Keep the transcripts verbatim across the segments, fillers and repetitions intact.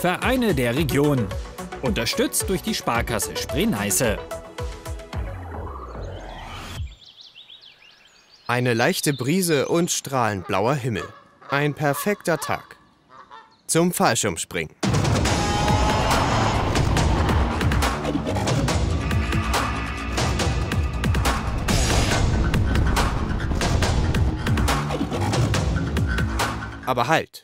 Vereine der Region. Unterstützt durch die Sparkasse Spree-Neiße. Eine leichte Brise und strahlend blauer Himmel. Ein perfekter Tag. Zum Fallschirmspringen. Aber halt!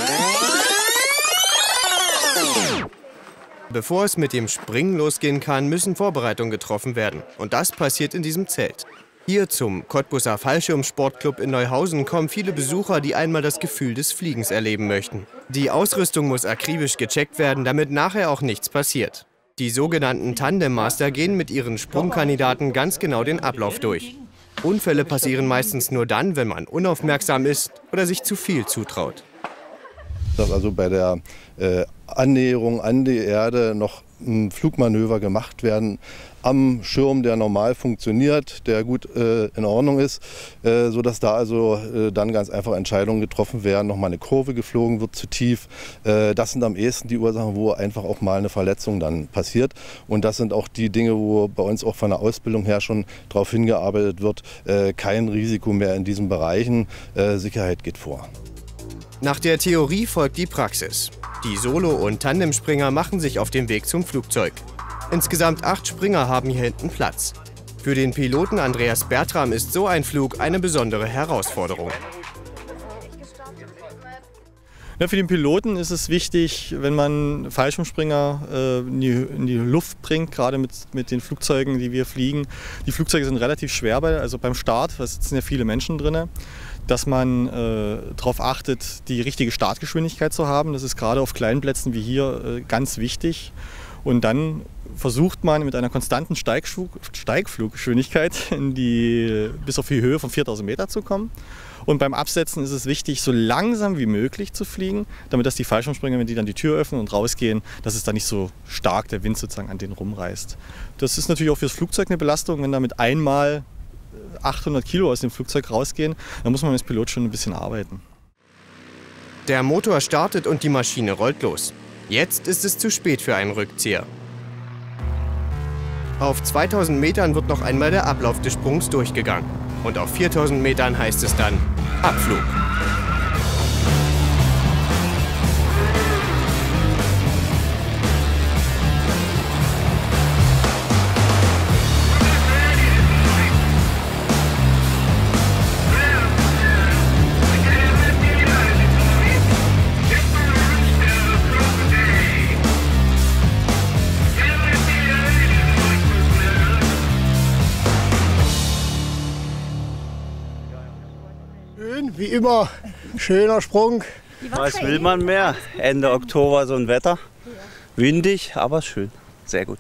Bevor es mit dem Springen losgehen kann, müssen Vorbereitungen getroffen werden. Und das passiert in diesem Zelt. Hier zum Cottbuser Fallschirmsportclub in Neuhausen kommen viele Besucher, die einmal das Gefühl des Fliegens erleben möchten. Die Ausrüstung muss akribisch gecheckt werden, damit nachher auch nichts passiert. Die sogenannten Tandemmaster gehen mit ihren Sprungkandidaten ganz genau den Ablauf durch. Unfälle passieren meistens nur dann, wenn man unaufmerksam ist oder sich zu viel zutraut. Dass also bei der äh, Annäherung an die Erde noch ein Flugmanöver gemacht werden am Schirm, der normal funktioniert, der gut äh, in Ordnung ist, äh, sodass da also äh, dann ganz einfach Entscheidungen getroffen werden, nochmal eine Kurve geflogen wird zu tief. Äh, das sind am ehesten die Ursachen, wo einfach auch mal eine Verletzung dann passiert. Und das sind auch die Dinge, wo bei uns auch von der Ausbildung her schon darauf hingearbeitet wird, äh, kein Risiko mehr in diesen Bereichen, äh, Sicherheit geht vor. Nach der Theorie folgt die Praxis. Die Solo- und Tandemspringer machen sich auf den Weg zum Flugzeug. Insgesamt acht Springer haben hier hinten Platz. Für den Piloten Andreas Bertram ist so ein Flug eine besondere Herausforderung. Ja, für den Piloten ist es wichtig, wenn man Fallschirmspringer äh, in, die, in die Luft bringt, gerade mit, mit den Flugzeugen, die wir fliegen. Die Flugzeuge sind relativ schwer, also beim Start, da sitzen ja viele Menschen drin, dass man äh, darauf achtet, die richtige Startgeschwindigkeit zu haben. Das ist gerade auf kleinen Plätzen wie hier äh, ganz wichtig. Und dann versucht man mit einer konstanten Steigflug, Steigfluggeschwindigkeit in die, bis auf die Höhe von viertausend Meter zu kommen. Und beim Absetzen ist es wichtig, so langsam wie möglich zu fliegen, damit dass die Fallschirmspringer, wenn die dann die Tür öffnen und rausgehen, dass es da nicht so stark der Wind sozusagen an denen rumreißt. Das ist natürlich auch fürs Flugzeug eine Belastung, wenn damit einmal achthundert Kilo aus dem Flugzeug rausgehen, dann muss man als Pilot schon ein bisschen arbeiten. Der Motor startet und die Maschine rollt los. Jetzt ist es zu spät für einen Rückzieher. Auf zweitausend Metern wird noch einmal der Ablauf des Sprungs durchgegangen. Und auf viertausend Metern heißt es dann Abflug. Wie immer, schöner Sprung. Was will man mehr? Ende Oktober so ein Wetter. Windig, aber schön. Sehr gut.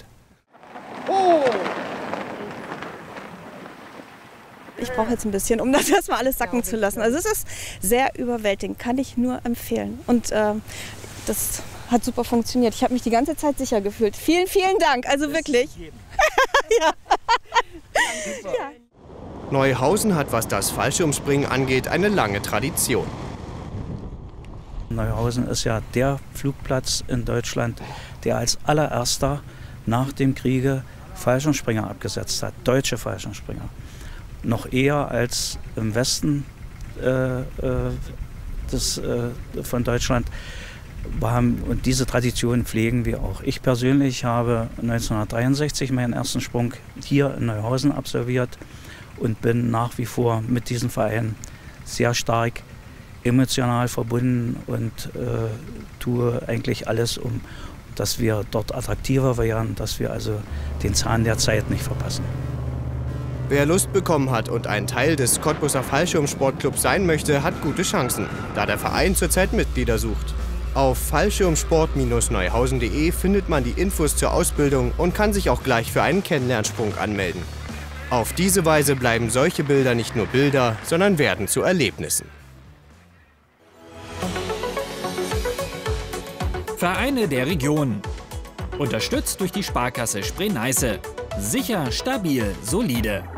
Ich brauche jetzt ein bisschen, um das erstmal alles sacken zu lassen. Also es ist sehr überwältigend, kann ich nur empfehlen. Und äh, das hat super funktioniert. Ich habe mich die ganze Zeit sicher gefühlt. Vielen, vielen Dank. Also wirklich. Ja. Ja. Neuhausen hat, was das Fallschirmspringen angeht, eine lange Tradition. Neuhausen ist ja der Flugplatz in Deutschland, der als allererster nach dem Kriege Fallschirmspringer abgesetzt hat, deutsche Fallschirmspringer. Noch eher als im Westen äh, äh, des, äh, von Deutschland. Wir haben, und diese Tradition pflegen wir auch. Ich persönlich habe neunzehnhundertdreiundsechzig meinen ersten Sprung hier in Neuhausen absolviert und bin nach wie vor mit diesem Verein sehr stark emotional verbunden und äh, tue eigentlich alles, um dass wir dort attraktiver werden, dass wir also den Zahn der Zeit nicht verpassen. Wer Lust bekommen hat und ein Teil des Cottbuser Fallschirmsportclubs sein möchte, hat gute Chancen, da der Verein zurzeit Mitglieder sucht. Auf fallschirmsport Bindestrich neuhausen punkt de findet man die Infos zur Ausbildung und kann sich auch gleich für einen Kennenlernsprung anmelden. Auf diese Weise bleiben solche Bilder nicht nur Bilder, sondern werden zu Erlebnissen. Vereine der Region. Unterstützt durch die Sparkasse Spree-Neiße. Sicher, stabil, solide.